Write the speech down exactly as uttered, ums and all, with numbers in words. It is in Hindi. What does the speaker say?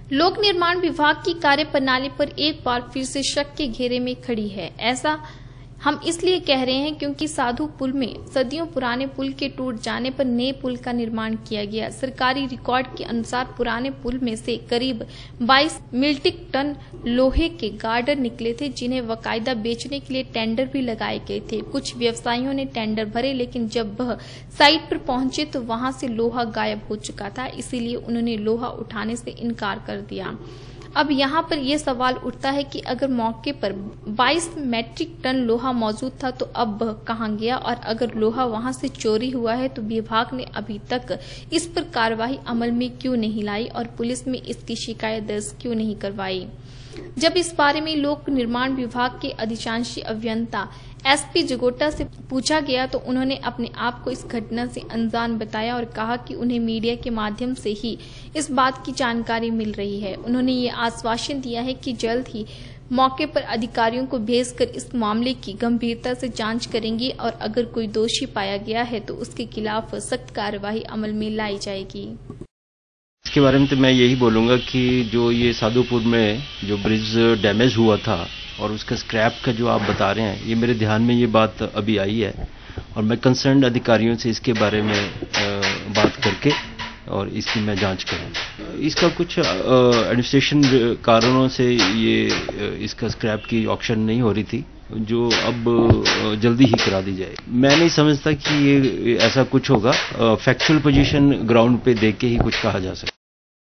लोक निर्माण विभाग की कार्यप्रणाली पर एक बार फिर से शक के घेरे में खड़ी है। ऐसा हम इसलिए कह रहे हैं क्योंकि साधु पुल में सदियों पुराने पुल के टूट जाने पर नए पुल का निर्माण किया गया। सरकारी रिकॉर्ड के अनुसार पुराने पुल में से करीब बाईस मीट्रिक टन लोहे के गार्डर निकले थे, जिन्हें बाकायदा बेचने के लिए टेंडर भी लगाए गए थे। कुछ व्यवसायियों ने टेंडर भरे, लेकिन जब वह साइट पर पहुंचे तो वहां से लोहा गायब हो चुका था, इसीलिए उन्होंने लोहा उठाने से इनकार कर दिया। अब यहाँ पर यह सवाल उठता है कि अगर मौके पर बाईस मीट्रिक टन लोहा मौजूद था तो अब वह कहाँ गया, और अगर लोहा वहां से चोरी हुआ है तो विभाग ने अभी तक इस पर कार्रवाई अमल में क्यों नहीं लाई और पुलिस में इसकी शिकायत दर्ज क्यों नहीं करवाई। जब इस बारे में लोक निर्माण विभाग के अधिशांशी अभियंता एसपी जगोटा से पूछा गया तो उन्होंने अपने आप को इस घटना से अनजान बताया और कहा कि उन्हें मीडिया के माध्यम से ही इस बात की जानकारी मिल रही है। उन्होंने ये आश्वासन दिया है कि जल्द ही मौके पर अधिकारियों को भेजकर इस मामले की गंभीरता से जांच करेंगे और अगर कोई दोषी पाया गया है तो उसके खिलाफ सख्त कार्रवाई अमल में लाई जाएगी। इसके बारे में तो मैं यही बोलूँगा कि जो ये साधुपुर में जो ब्रिज डैमेज हुआ था और उसका स्क्रैप का जो आप बता रहे हैं, ये मेरे ध्यान में ये बात अभी आई है और मैं कंसर्न्ड अधिकारियों से इसके बारे में बात करके और इसकी मैं जांच करूँ। इसका कुछ एडमिनिस्ट्रेशन कारणों से ये इसका स्क्रैप की ऑक्शन नहीं हो रही थी, जो अब जल्दी ही करा दी जाए। मैं नहीं समझता कि ये ऐसा कुछ होगा। फैक्चुअल पोजीशन ग्राउंड पे देख के ही कुछ कहा जा सकता।